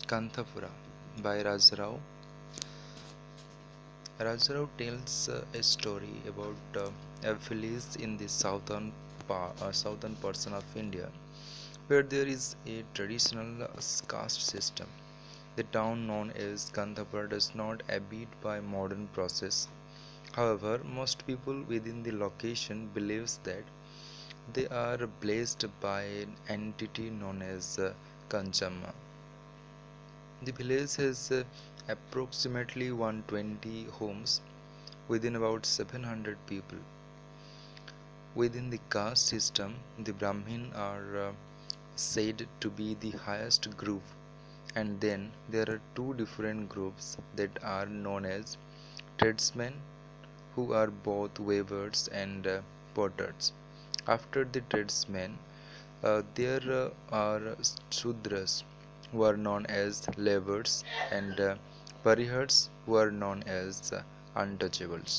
KANTHAPURA by Rajarao. Rajarao tells a story about a village in the southern portion of India where there is a traditional caste system. The town known as KANTHAPURA does not abide by modern process. However, most people within the location believes that they are blessed by an entity known as Kanchamma. The village has approximately 120 homes within about 700 people. Within the caste system, the Brahmin are said to be the highest group, and then there are two different groups that are known as tradesmen, who are both weavers and potters. After the tradesmen, there are Shudras, who are known as laborers, and Parihats, who are known as untouchables.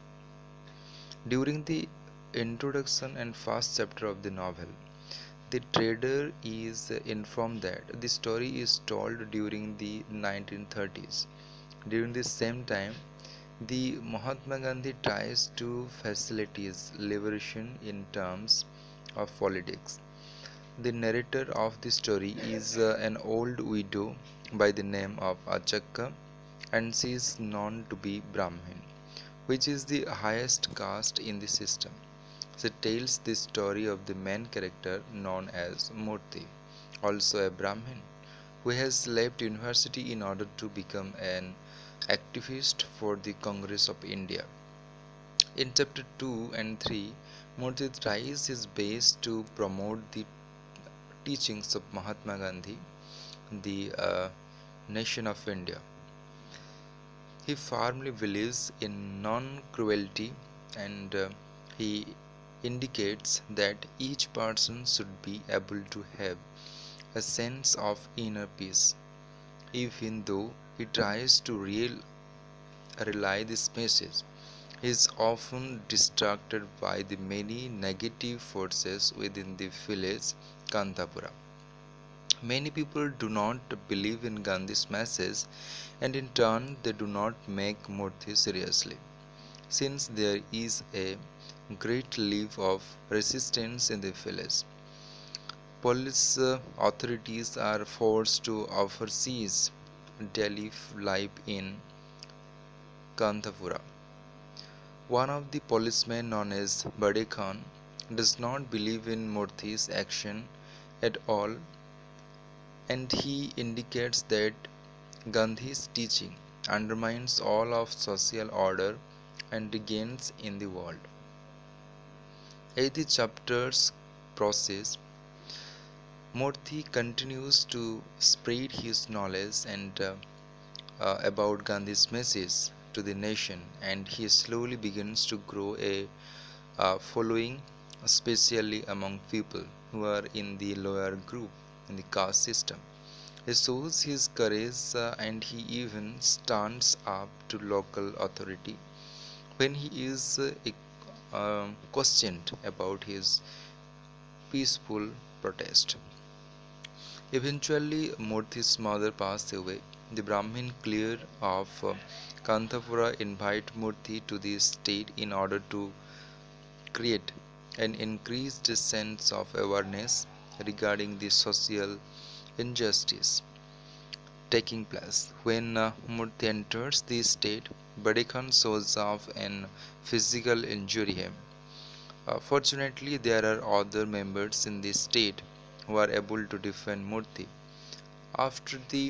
During the introduction and first chapter of the novel, the trader is informed that the story is told during the 1930s. During the same time, the Mahatma Gandhi tries to facilitate liberation in terms of politics. The narrator of the story is an old widow by the name of Achakka, and she is known to be Brahmin, which is the highest caste in the system. She tells the story of the main character known as Murthy, also a Brahmin, who has left university in order to become an activist for the Congress of India. In chapter 2 and 3, Murthy tries his best to promote the teachings of Mahatma Gandhi, the nation of India. He firmly believes in non-cruelty, and he indicates that each person should be able to have a sense of inner peace. Even though he tries to relay this message, he is often distracted by the many negative forces within the village Kanthapura. Many people do not believe in Gandhi's message, and in turn they do not make Murthy seriously. Since there is a great level of resistance in the village, police authorities are forced to oversee daily life in Kanthapura. One of the policemen, known as Bade Khan, does not believe in Murthy's action at all, and he indicates that Gandhi's teaching undermines all of social order and gains in the world. As the chapters process, Murthy continues to spread his knowledge and about Gandhi's message to the nation, and he slowly begins to grow a following, especially among people who are in the lower group in the caste system. He shows his courage, and he even stands up to local authority when he is questioned about his peaceful protest. Eventually, Murthy's mother passed away. The Brahmin clear of Kanthapura invite Murthy to the state in order to create an increased sense of awareness regarding the social injustice taking place. When Murthy enters the state, Bade Khan shows off and physical injury him. Fortunately, there are other members in the state who are able to defend Murthy. After the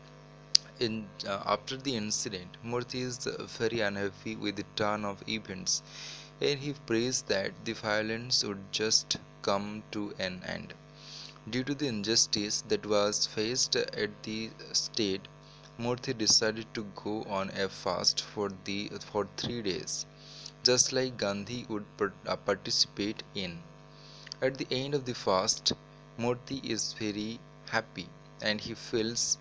after the incident, Murthy is very unhappy with the turn of events, and he prays that the violence would just come to an end. Due to the injustice that was faced at the state, Murthy decided to go on a fast for 3 days, just like Gandhi would participate in. At the end of the fast, Murthy is very happy, and he feels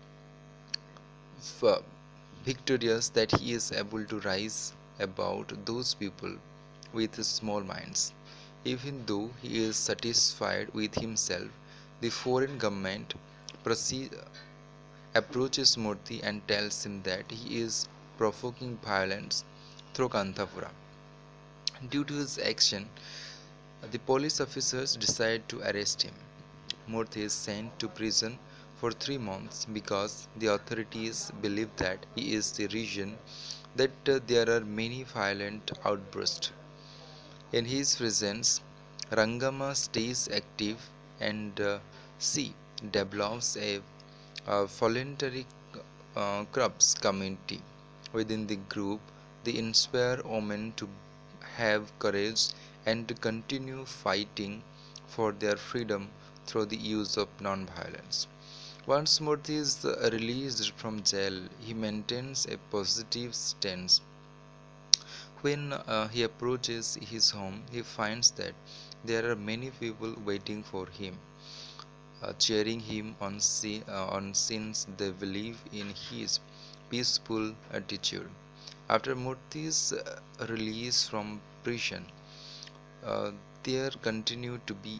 victorious that he is able to rise above those people with small minds. Even though he is satisfied with himself, the foreign government proceed, approaches Murthy and tells him that he is provoking violence through Kanthapura. Due to his action, the police officers decide to arrest him. Murthy is sent to prison for 3 months because the authorities believe that he is the reason that there are many violent outbursts. In his presence, Rangama stays active and C develops a voluntary crops community. Within the group, they inspire women to have courage and to continue fighting for their freedom through the use of non-violence. Once Murthy is released from jail, he maintains a positive stance. When he approaches his home, he finds that there are many people waiting for him, cheering him on since they believe in his peaceful attitude. After Murthy's release from prison, uh, there continue to be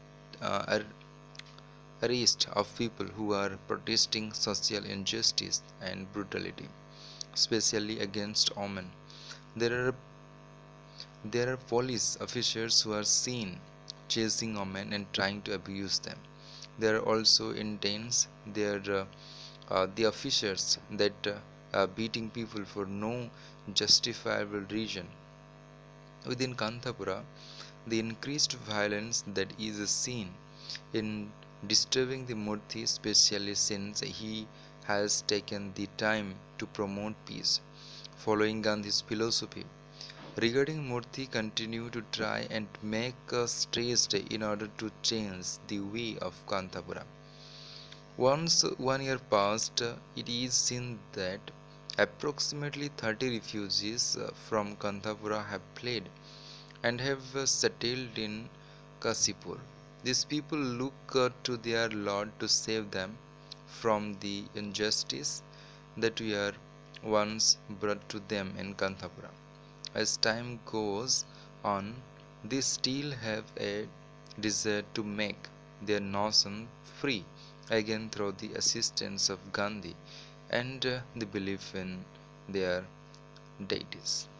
a arrest of people who are protesting social injustice and brutality, especially against women. There are there are police officers who are seen chasing women and trying to abuse them. There are also intense there the officers that are beating people for no justifiable reason. Within Kanthapura, the increased violence that is seen in disturbing the Murthy, especially since he has taken the time to promote peace, following Gandhi's philosophy. Regarding Murthy continue to try and make us stressed in order to change the way of Kanthapura. Once 1 year passed, it is seen that approximately 30 refugees from Kanthapura have fled and have settled in Kasipur. These people look to their Lord to save them from the injustice that were once brought to them in Kanthapura. As time goes on, they still have a desire to make their nation free again through the assistance of Gandhi and the belief in their deities.